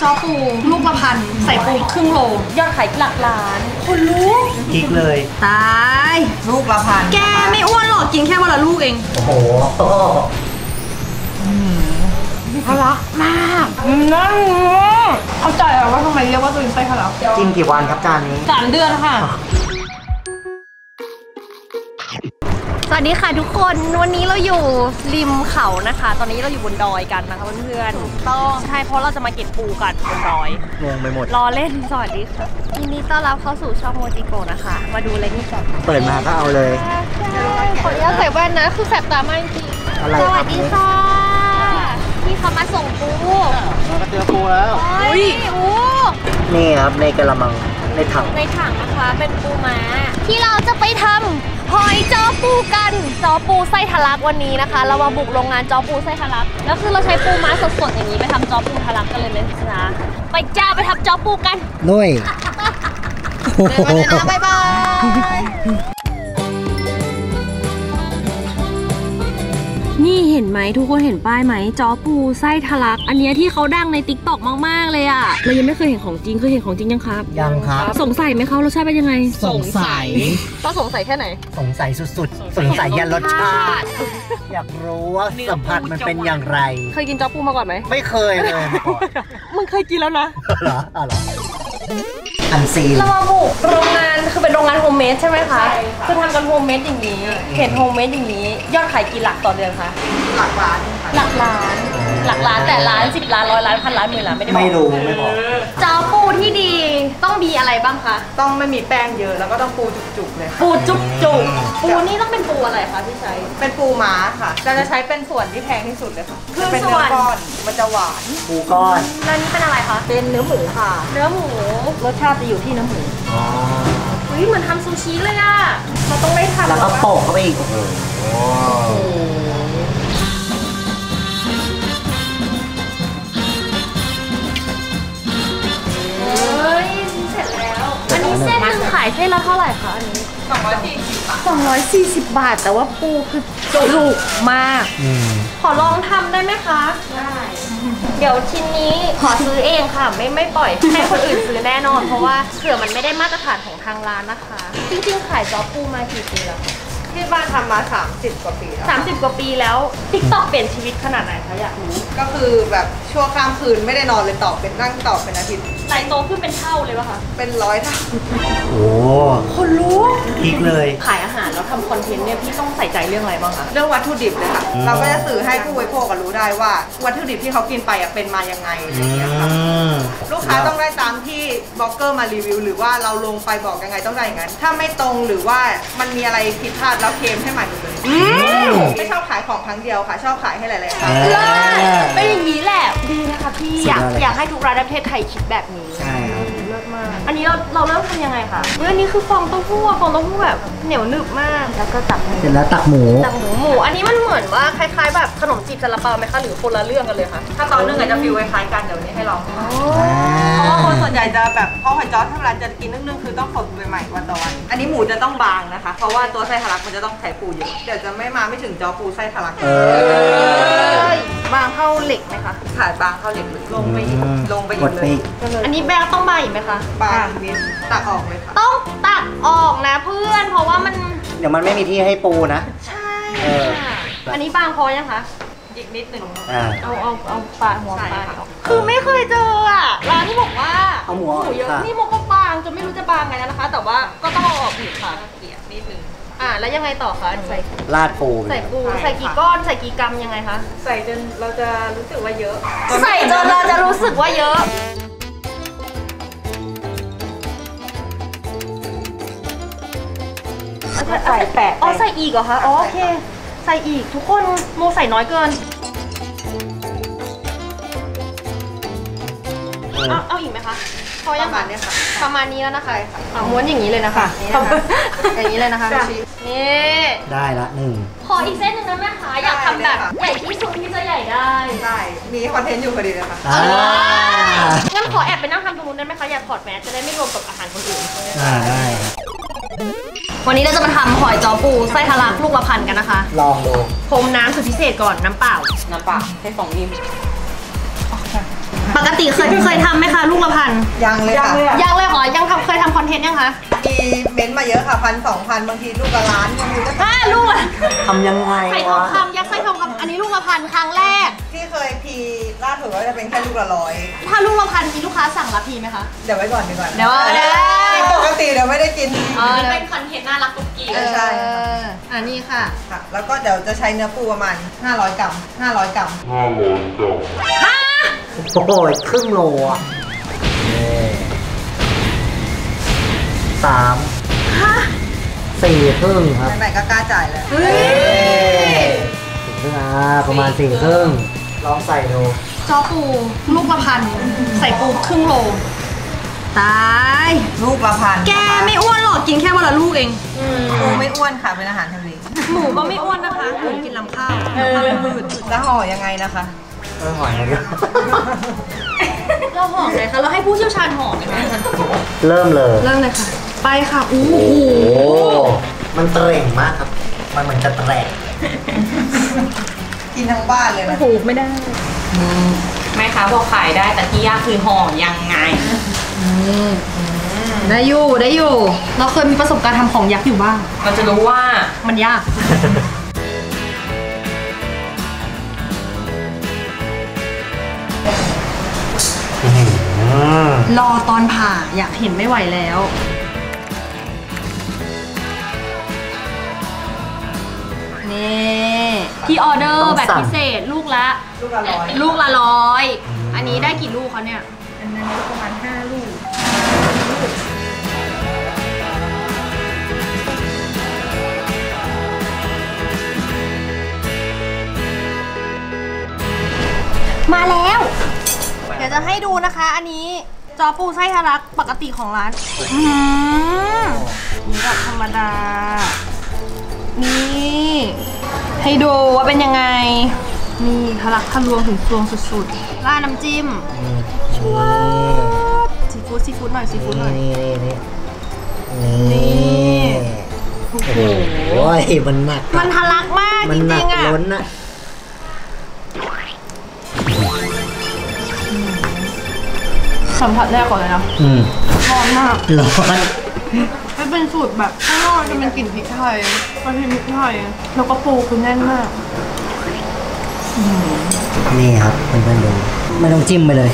อปูลูกละพันใส่ปูครึ่งโลยอดขายหลักล้านคนรู้กิ๊กเลยตายลูกละพันแกไม่อ้วนหรอกกินแค่วันละลูกเองโอ้โหทะลักมากนั่นเข้าใจแล้วว่าทำไมเรียกว่าตัวเองไส้ทะลักกินกี่วันครับจานนี้ 3 เดือนค่ะสวัสดีค่ะทุกคนวันนี้เราอยู่ริมเขานะคะตอนนี้เราอยู่บนดอยกันนะคะเพื่อนๆต้องใช่เพราะเราจะมาเก็บปูกันบนดอยงงไปหมดรอเล่นสวัสดีค่ะยินดีต้อนรับเข้าสู่ช่องโมจิโกะนะคะมาดูอะไรนี่ก่อนเปิดมาก็เอาเลยขออนุญาตใส่แว่นนะคือแสบตามากจริงสวัสดีค่ะพี่เขามาส่งปูเราก็เจอปูแล้วอุ้ยโอ้นี่ครับในกระมังในถังนะคะเป็นปูม้าที่เราจะไปทำหอยจ้อปูกันจ้อปูไส้ทะลักวันนี้นะคะเรามาบุกโรงงานจ้อปูไส้ทะลักแล้วคือเราใช้ปูม้าสดๆอย่างนี้ไปทำจ้อปูทะลักกันเลยนะไปจ้าไปทำจ้อปูกันลุยเดินมาเลยนะบ๊ายบายนี่เห็นไหมทุกคนเห็นป้ายไหมจ้อปูไส้ทะลักอันนี้ที่เขาดังในติ๊กต็อกมากๆเลยอ่ะเรายังไม่เคยเห็นของจริงเคยเห็นของจริงยังครับยังครับสงสัยไหมเขารสชาติเป็นยังไงสงสัยต้องสงสัยแค่ไหนสงสัยสุดๆสงสัยยันรสชาติอยากรู้ว่าสัมผัสมันเป็นอย่างไรเคยกินจ้อปูมาก่อนไหมไม่เคยเลยมาก่อนมึงเคยกินแล้วนะเหรออันซีเรามาบุกโรงงานคือเป็นโรงงานโฮมเมดใช่ไหมคะคือทำกันโฮมเมดอย่างนี้เห็นโฮมเมดอย่างนี้ยอดขายกี่หลักต่อเดือนคะหลักล้านแต่ล้าน10 ล้าน100 ล้านพันล้านหมื่นล้านไม่รู้ไม่บอกจ้อปูที่ดีต้องมีอะไรบ้างคะต้องไม่มีแป้งเยอะแล้วก็ต้องปูจุกๆเลยปูจุกปูนี่ต้องเป็นปูอะไรคะที่ใช้เป็นปูม้าค่ะจะใช้เป็นส่วนที่แพงที่สุดเลยค่ะเป็นเนื้อก้อนมันจะหวานปูก้อนแล้วนี่เป็นอะไรคะเป็นเนื้อหมูค่ะเนื้อหมูรสชาติจะอยู่ที่เนื้อหมูเฮ้ยเหมือนทำซูชิเลยอะเราต้องได้ทำแล้วก็โปะเข้าไปอีกเสร็จแล้วอันนี้เส้นนึงขายเส้นละเท่าไหร่คะอันนี้240 บาทแต่ว่าปูคือจุกมากขอลองทำได้ไหมคะได้เดี๋ยวชิ้นนี้ขอซื้อเองค่ะไม่ปล่อยให้คนอื่นซื้อแน่นอนเพราะว่าเผื่อมันไม่ได้มาตรฐานของทางร้านนะคะจริงๆขายจ้อปูมากี่ปีแล้วที่บ้านทำมา30 กว่าปีแล้ว 30 กว่าปีแล้ว TikTok เปลี่ยนชีวิตขนาดไหนคะอยากรู้ก็คือแบบชั่วข้ามคืนไม่ได้นอนเลยตอบเป็นนั่งตอบเป็นอาทิตย์ไหลโตขึ้นเป็นเท่าเลยป่ะคะเป็น100 เท่าโอ้คนรู้พีคเลยขายอาหารแล้วทำคอนเทนต์เนี่ยพี่ต้องใส่ใจเรื่องอะไรบ้างคะเรื่องวัตถุดิบเลยค่ะเราก็จะสื่อให้ผู้บริโภครู้ได้ว่าวัตถุดิบที่เขากินไปเป็นมายังไงอะไรอย่างเงี้ยค่ะลูกค้าต้องได้ตามที่บล็อกเกอร์มารีวิวหรือว่าเราลงไปบอกยังไงต้องได้อย่างนั้นถ้าไม่ตรงหรือว่ามันมีอะไรผิดพลาดแล้วเคลมให้ใหม่หมดเลยไม่ชอบขายของครั้งเดียวค่ะชอบขายให้หลายๆครั้งเป็นอย่างนี้แหละดีนะคะพี่อยากให้ทุกร้านในประเทศไทยคิดแบบนี้เลิศมากอันนี้เราเริ่มทำยังไงคะอันนี้คือฟองเต้าหู้แบบเหนียวหนึบมากแล้วก็ตักเสร็จแล้วตักหมูอันนี้มันเหมือนว่าคล้ายๆแบบขนมจีบซาลาเปาไหมคะหรือคนละเรื่องกันเลยคะถ้าตอนนึงอาจจะฟิลคล้ายกันเดี๋ยวนี้ให้ลองเพราะว่าคนส่วนใหญ่จะแบบพอหอยจ้อถ้าร้านจะกินนึ่งๆคือต้องสดใหม่ๆวันต่อวันอันนี้หมูจะต้องบางนะคะเพราะว่าตัวไส้ทะลักมันจะต้องใส่ปูเยอะเดี๋ยวจะไม่ถึงจ้อปูไส้ทะลักบางเท่าเหล็กไหมคะขายบางเท่าเหล็กลงไปอีกเลยอันนี้แบงต้องบางอีกไหมคะบางนิดตักออกเลยค่ะต้องตักออกนะเพื่อนเพราะว่ามันเดี๋ยวมันไม่มีที่ให้ปูนะใช่อันนี้บางพอยังคะอีกนิดหนึ่งเอาปลาหัวปลาคือไม่เคยเจอร้านที่บอกว่าเอาหมูเยอะนี่มันก็บางจนไม่รู้จะบางไงนะคะแต่ว่าก็ต้องเอาออกอีกค่ะเกี่ยนิดนึงแล้วยังไงต่อคะใส่ราดปูใส่กี่ก้อนใส่กี่กรัมยังไงคะใส่จนเราจะรู้สึกว่าเยอะใส่จนเราจะรู้สึกว่าเยอะใส่แปะใส่อีกเหรอคะโอเคใส่อีกทุกคนโมใส่น้อยเกินเอาอีกไหมคะพอยังประมาณนี้ค่ะประมาณนี้แล้วนะคะม้วนอย่างนี้เลยนะคะอย่างนี้เลยนะคะนี่ได้ละขออีกเส้นหนึ่งนะแม่คะอยากทำแบบใหญ่ที่สุดที่จะใหญ่ได้มีคอนเทนต์อยู่พอดีเลยค่ะงั้นขอแอบไปนั่งทำตรงนู้นได้ไหมคะอยากถอดแมสจะได้ไม่รวมกับอาหารคนอื่นได้วันนี้เราจะมาทำหอยจ้อปูไส้ทะลักลูกละพันกันนะคะลองดูพรมน้ำสุดพิเศษก่อนน้ำเปล่าให้2 นิ้วปกติเคยทำไหมคะลูกละพันยังเลยค่ะยังเลยเหรอยังเคยทำคอนเทนต์ยังคะมีเม้นต์มาเยอะค่ะ1,000-2,000บางทีลูกละล้านบางทีก็ลูกละทำยังไงไข่ทองวะคำยักษ์ไส้ทองคำอันนี้ลูกละพันครั้งแรกที่เคยพีล่าสุดก็จะเป็นแค่ลูกละร้อยถ้าลูกละพันมีลูกค้าสั่งรับพีไหมคะเดี๋ยวไว้ก่อนดีกว่าเดี๋ยวได้ปกติเดี๋ยวไม่ได้กินเป็นคอนเทนต์น่ารักกุ๊กกิ๊กใช่อันนี้ค่ะค่ะแล้วก็เดี๋ยวจะใช้เนื้อปูประมาณ500 กรัม500 กรัมโอ้โหครึ่งโลอ่ะ4 ครึ่งครับไหนๆก็กล้าจ่ายแล้ว 4 ครึ่งประมาณ4 ครึ่งลองใส่ดูจอปูลูกละพันใส่ปูครึ่งโลตายลูกละพันแกไม่อ้วนหรอกกินแค่วันละลูกเองปูไม่อ้วนค่ะเป็นอาหารทะเลหมูก็ไม่อ้วนนะคะหมูกินลำข้าวลำข้าวเป็นพืชแล้วห่อยังไงนะคะหอยนะเราห่อไงคะเราให้ผู้เชี่ยวชาญห่อไหมคะเริ่มเลยเริ่มเลยค่ะ ไปค่ะอู้โอ้หูโหมันเตร่งมากครับ มันเหมือนจะแตกกินทั้งบ้านเลยนะถูกไม่ได้แม่ค้าบอกขายได้แต่ที่ยากคือห่อยังไงได้อยู่เราเคยมีประสบการณ์ทำของยักษ์อยู่บ้างเราจะรู้ว่ามันยาก รอตอนผ่าอยากเห็นไม่ไหวแล้ว นี่ที่ออเดอร์แบบพิเศษลูกละลูกละร้อยลูกละ100 อันนี้ได้กี่ลูกเขาเนี่ยอันนั้นประมาณ5 ลูกมาแล้ว เดี๋ยวจะให้ดูนะคะ อันนี้จอปูไส้ทะลักปกติของร้านนี่แบบธรรมดา นี่ให้ดูว่าเป็นยังไง นี่ทะลักทะลวงถึงซวงสุดๆราดน้ำจิ้มชัวบซีฟู้ดหน่อยซีฟู้ดหน่อยนี่โอ้โหมันหนักมันทะลักมากมัจนหนัริกงๆอ่ะล้นอะสัมผัสแรกก่อนเลยนะร้อนมากร้อนมันเป็นสูตรแบบข้างนอกจะเป็นกลิ่นพริกไทยกระเทียมพริกไทยแล้วก็ปูคือแน่นมากนี่ครับเพื่อนๆดูไม่ต้องจิ้มไปเลย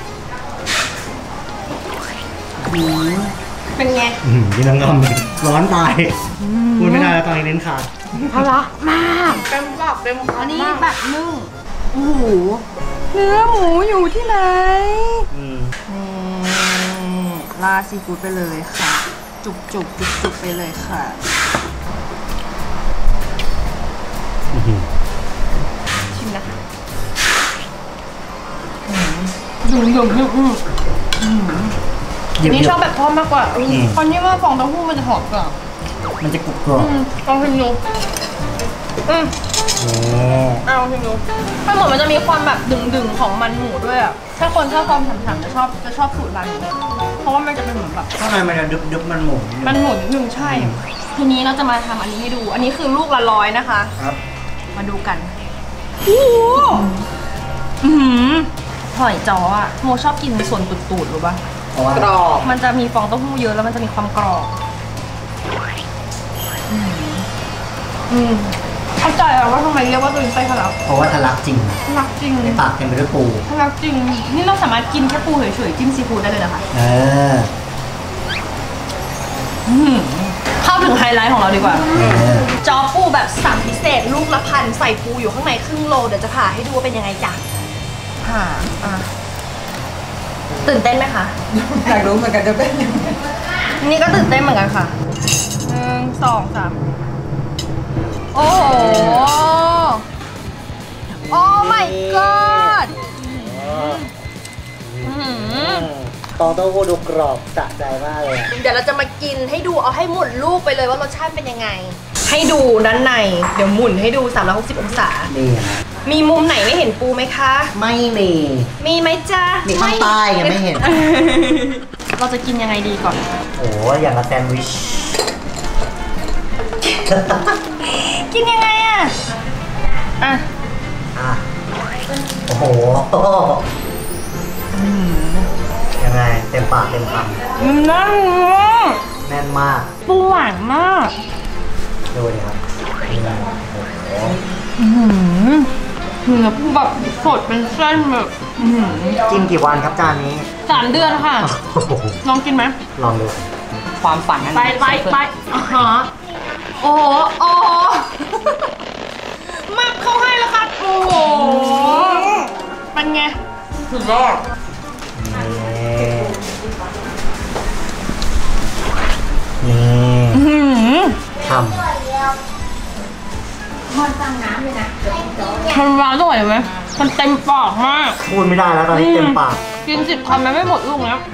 เป็นไงนี่น้องอมร้อนตายพูดไม่ได้แล้วตอนนี้เน้นขาดทะลักมากเต็มปากเต็มคำอันนี้แบบนึ่งโอ้โหเนื้อหมูอยู่ที่ไหนนี่ราดซีฟู้ดไปเลยค่ะ จุกไปเลยค่ะชิมนะคะยุ่งนี่ชอบแบบทอดมากกว่าตอนนี้ว่าฟองเต้าหู้มันจะหอมกว่ามันจะกรุบกรอบลองชิมดูเอาชิมดูมันเหมือนมันจะมีความแบบดึงของมันหมูด้วยอ่ะถ้าคนชอบความฉ่ำๆจะชอบสูตรร้านนี้เพราะว่ามันจะเป็นเหมือนแบบข้างในมันจะดึบมันหมูมันหมุนนิดนึงใช่ ทีนี้เราจะมาทำอันนี้ให้ดู อันนี้คือลูกละ100นะคะครับมาดูกันโอ้โหหอยจ้ออะโมชอบกินส่วนตูดๆหรือปะเพราะว่ากรอบมันจะมีฟองเต้าหู้เยอะแล้วมันจะมีความกรอบเข้าใจแล้วว่าทำไมเรียกว่าตัวไส้ทะลักเพราะว่าทะลักจริงทะลักจริงในปากเต็มไปด้วยปูทะลักจริง นี่เราสามารถกินแค่ปูเฉยๆจิ้มซีฟู้ดได้เลยนะคะ เข้าถึงไฮไลท์ของเราดีกว่า จอปูแบบสั่งพิเศษลูกละพันใส่ปูอยู่ข้างในครึ่งโลเดี๋ยวจะผ่าให้ดูว่าเป็นยังไงจ้ะผ่าตื่นเต้นไหมคะอยากรู้เหมือนกันจะเป็นยังไงนี่ก็ตื่นเต้นเหมือนกันค่ะ1 2 3โอ้โหโอ้ my god ฟองเต้าหู้ดูกรอบสะใจมากเลยเดี๋ยวเราจะมากินให้ดูเอาให้หมุนลูกไปเลยว่ารสชาติเป็นยังไง ให้ดูด้านในเดี๋ยวหมุนให้ดู360องศานี่นะมีมุมไหนไม่เห็นปูไหมคะไม่มีมีไหมจ๊ะมีข้างใต้ยังไม่เห็นเราจะกินยังไงดีก่อนโอ้ยอย่างละแซนด์วิชกินยังไงอ่ะโอ้โหยังไงเต็มปากเต็มคมันน่าำแน่นมากปูหวานมากดูดิครับโอ้โหเนื้อปูแบบสดเป็นเส้นแบบกินกี่วันครับจานนี้ 3 เดือนค่ะโอ้โหลองกินไหมลองดูความฝันนั้นไปอ๋อโอ้โหโอ้โหมักเข้าให้แล้วค่ะโอ้โหเป็นไงสุดยอดนี่ทำมันร้านอร่อยไหมมันเต็มปากมากพูดไม่ได้แล้วตอนนี้เต็มปากกิน10 คำมันไม่หมดลูกแล้ว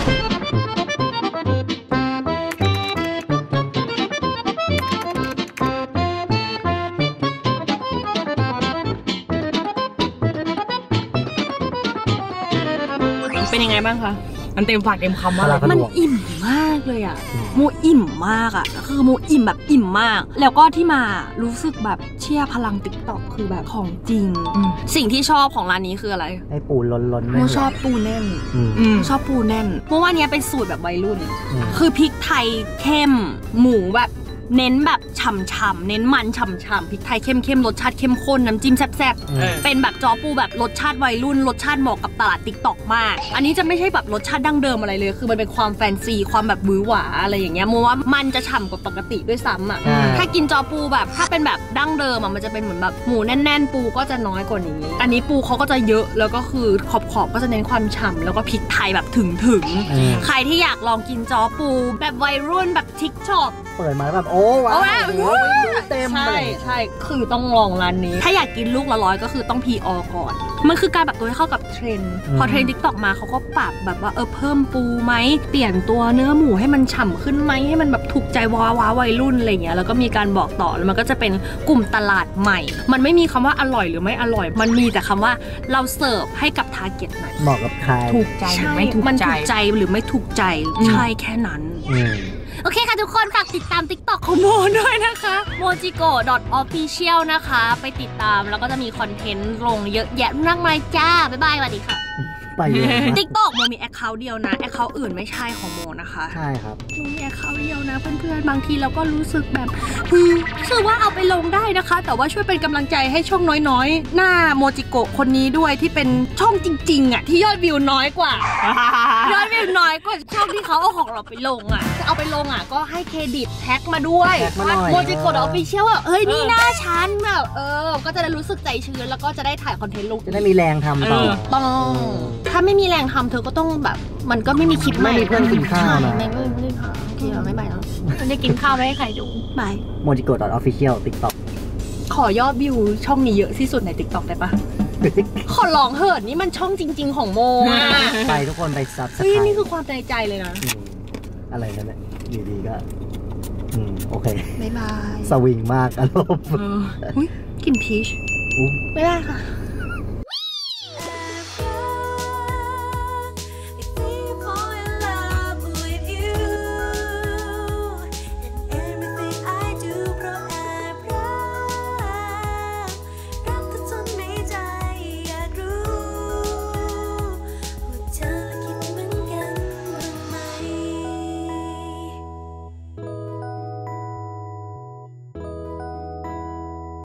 เป็นยังไงบ้างคะมันเต็มปากเต็มคำว่าอะไรมันอิ่มมากเลยอ่ะโมอิ่มมากอ่ะคือโมอิ่มแบบอิ่มมาก แล้วก็ที่มารู้สึกแบบเชื่อพลังติ๊กต็อกคือแบบของจริง สิ่งที่ชอบของร้านนี้คืออะไรให้ปูล้นๆโมชอบปูแน่นชอบปูแน่นเพราะว่าเนี้ยเป็นสูตรแบบวัยรุ่น คือพริกไทยเข้มหมูแบบเน้นแบบฉ่ำๆเน้นมันฉ่ำๆพริกไทยเข้มๆรสชาติเข้มข้นน้ำจิ้มแซ่บๆเป็นแบบจอปูแบบรสชาติวัยรุ่นรสชาติเหมาะกับตลาดติ๊กต็อกมากอันนี้จะไม่ใช่แบบรสชาติดั้งเดิมอะไรเลยคือมันเป็นความแฟนซีความแบบหวือหวาอะไรอย่างเงี้ยโมว่ามันจะฉ่ำกว่าปกติด้วยซ้ำอ่ะถ้ากินจอปูแบบถ้าเป็นแบบดั้งเดิมอ่ะมันจะเป็นเหมือนแบบหมูแน่นๆปูก็จะน้อยกว่านี้อันนี้ปูเขาก็จะเยอะแล้วก็คือขอบๆก็จะเน้นความฉ่ำแล้วก็พริกไทยแบบถึงใครที่อยากลองกินจอปูแบบวัยรุ่นแบบทิกช็อปเปิดมาแล้วแบบโอ้ว้าวเต็มเลยใช่คือต้องลองร้านนี้ถ้าอยากกินลูกละ100ก็คือต้องพีออก่อนมันคือการแบบตัวให้เข้ากับเทรนด์พอเทรนด์ทิกตอกมาเขาก็ปรับแบบว่าเพิ่มปูไหมเปลี่ยนตัวเนื้อหมูให้มันฉ่ำขึ้นไหมให้มันแบบถูกใจว้าวัยรุ่นอะไรเงี้ยแล้วก็มีการบอกต่อแล้วมันก็จะเป็นกลุ่มตลาดใหม่มันไม่มีคำว่าอร่อยหรือไม่อร่อยมันมีแต่คำว่าเราเสิร์ฟให้กับทาร์เก็ตไหนเหมาะกับใครถูกใจหรือไม่ถูกใจมันถูกใจหรือไม่ถูกใจใช่แค่นั้นโอเคค่ะทุกคนฝากติดตาม TikTok ของโมด้วยนะคะ mojigo.official นะคะไปติดตามแล้วก็จะมีคอนเทนต์ลงเยอะแยะมากมายจ้าบ๊ายบายสวัสดีค่ะไปเลย TikTok โมมีแอคเคาท์เดียวนะแอคเคาท์อื่นไม่ใช่ของโมนะคะใช่ครับโมมีแอคเคาท์เดียวนะเพื่อนๆบางทีเราก็รู้สึกแบบคือว่าเอาไปลงได้นะคะแต่ว่าช่วยเป็นกำลังใจให้ช่องน้อยๆหน้าโมจิโกะคนนี้ด้วยที่เป็นช่องจริงๆอ่ะที่ยอดวิวน้อยกว่ายอดวิวน้อยกว่าช่องที่เขาเอาของเราไปลงอ่ะเอาไปลงอ่ะก็ให้เครดิตแท็กมาด้วยโมจิโกะออฟฟิเชียลเฮ้ยนี่หน้าฉันแบบก็จะได้รู้สึกใจชื้นแล้วก็จะได้ถ่ายคอนเทนต์ลงจะได้มีแรงทำต่อต้องถ้าไม่มีแรงทำเธอก็ต้องแบบมันก็ไม่มีคลิปใหม่ไม่มีเพื่อนกินข้าวนะไม่ได้ค่ะโอเคเราไม่ไปแล้วไม่ได้กินข้าวไม่ให้ใครดูบาย mojigo.official TikTok ขอยอดวิวช่องนี้เยอะที่สุดใน TikTok ได้ปะ ขอลองเหิดนี่มันช่องจริงๆของโมไปทุกคนไปซับสไครบ์นี่คือความในใจเลยนะอะไรนั่นแหละอยู่ดีก็โอเคบ๊ายบายสวิงมากอารมณ์กินพีชไม่ได้ค่ะ